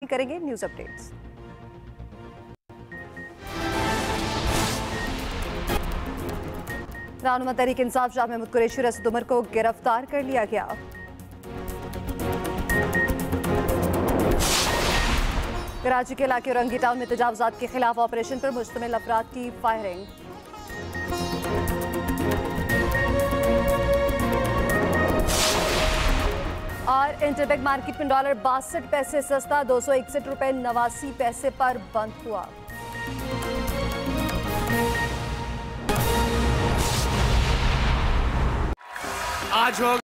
करेंगे news updates. रहनुमा तहरीक इंसाफ शाह महमूद कुरैशी और असद उमर को गिरफ्तार कर लिया गया। कराची के इलाके रंगी टाउन में तजावुजात के खिलाफ ऑपरेशन पर मुश्तमिल अफराद की फायरिंग। और इंटरबैंक मार्केट में डॉलर 62 पैसे सस्ता 261 रुपए 89 पैसे पर बंद हुआ। आज हो